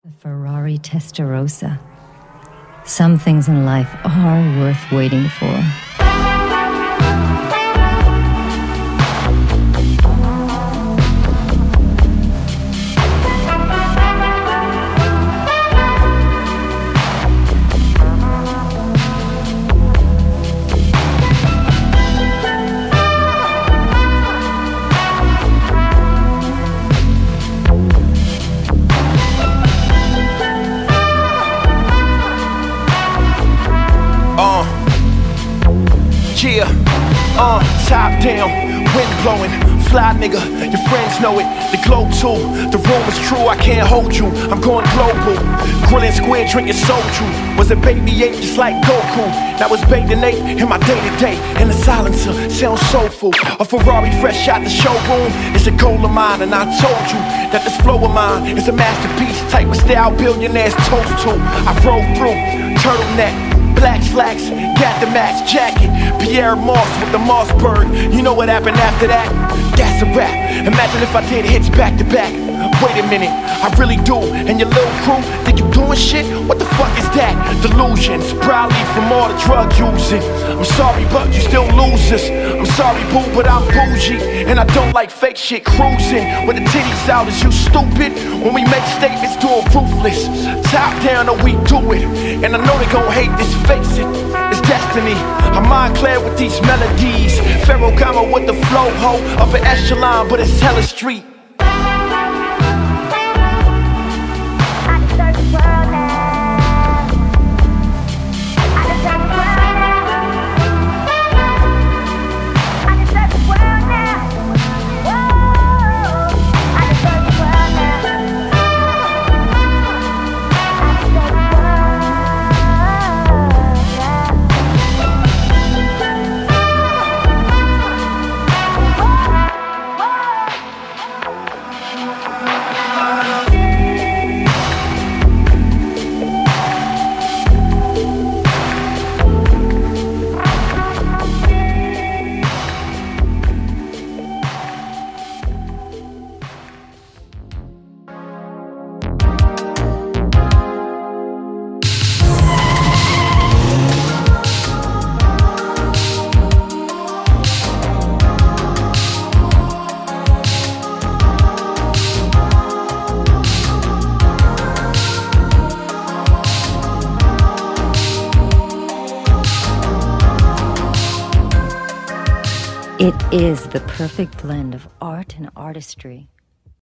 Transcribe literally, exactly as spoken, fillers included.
The Ferrari Testarossa. Some things in life are worth waiting for. Yeah, uh, top down, wind blowing, fly nigga, your friends know it, the glow too, the room is true, I can't hold you, I'm going global, grilling square, drinking soju, was a baby ape just like Goku, now it's bathing ape in my day-to-day, and the silencer sounds soulful, a Ferrari fresh out the showroom, it's a goal of mine, and I told you, that this flow of mine is a masterpiece, type of style billionaires toast to, I roll through, turtleneck, black slacks, got the match jacket, Pierre Moss with the Mossberg. You know what happened after that? That's a wrap. Imagine if I did hits back to back. Wait a minute, I really do. And your little crew, think you doing shit? What the fuck is that? Delusions, probably from all the drug using. I'm sorry, but you still losers. I'm sorry, boo, but I'm bougie. And I don't like fake shit cruising. With the titties out, is you stupid? When we make statements, do it ruthless. Top down, or we do it. And I know they gon' hate this, face it. It's destiny. I'm mind clear with these melodies. Pharaoh Kama with the flow, ho. Upper echelon, but it's hella street. It is the perfect blend of art and artistry.